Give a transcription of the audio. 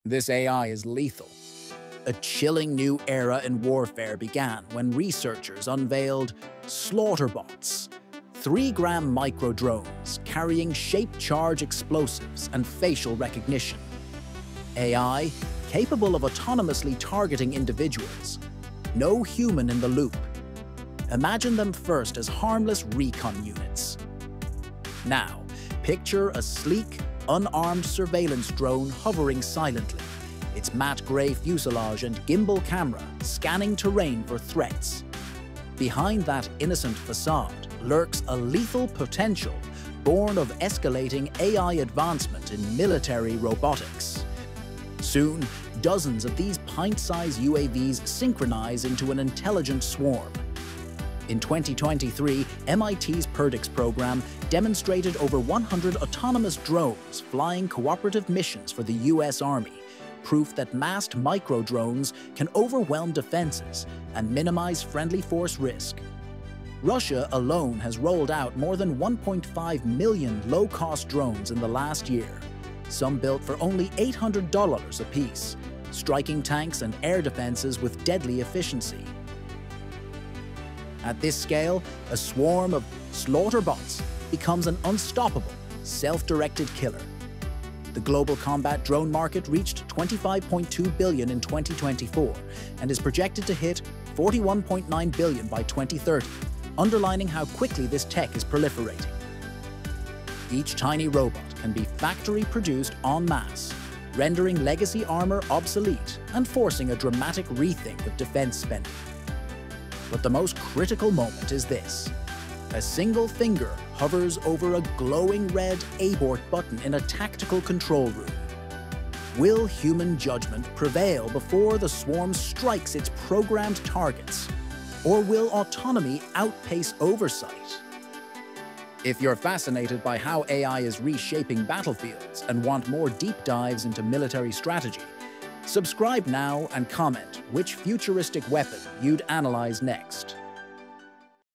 This AI is lethal. A chilling new era in warfare began when researchers unveiled Slaughterbots, 3-gram micro-drones carrying shape-charge explosives and facial recognition. AI capable of autonomously targeting individuals. No human in the loop. Imagine them first as harmless recon units. Now, picture a sleek, unarmed surveillance drone hovering silently, its matte grey fuselage and gimbal camera scanning terrain for threats. Behind that innocent facade lurks a lethal potential born of escalating AI advancement in military robotics. Soon, dozens of these pint-sized UAVs synchronize into an intelligent swarm. In 2023, MIT's PERDIX program demonstrated over 100 autonomous drones flying cooperative missions for the US Army, proof that massed micro-drones can overwhelm defenses and minimize friendly force risk. Russia alone has rolled out more than 1.5 million low-cost drones in the last year, some built for only $800 apiece, striking tanks and air defenses with deadly efficiency. At this scale, a swarm of Slaughterbots becomes an unstoppable, self-directed killer. The global combat drone market reached $25.2 billion in 2024 and is projected to hit $41.9 billion by 2030, underlining how quickly this tech is proliferating. Each tiny robot can be factory-produced en masse, rendering legacy armor obsolete and forcing a dramatic rethink of defense spending. But the most critical moment is this. A single finger hovers over a glowing red abort button in a tactical control room. Will human judgment prevail before the swarm strikes its programmed targets? Or will autonomy outpace oversight? If you're fascinated by how AI is reshaping battlefields and want more deep dives into military strategy, subscribe now and comment which futuristic weapon you'd analyze next.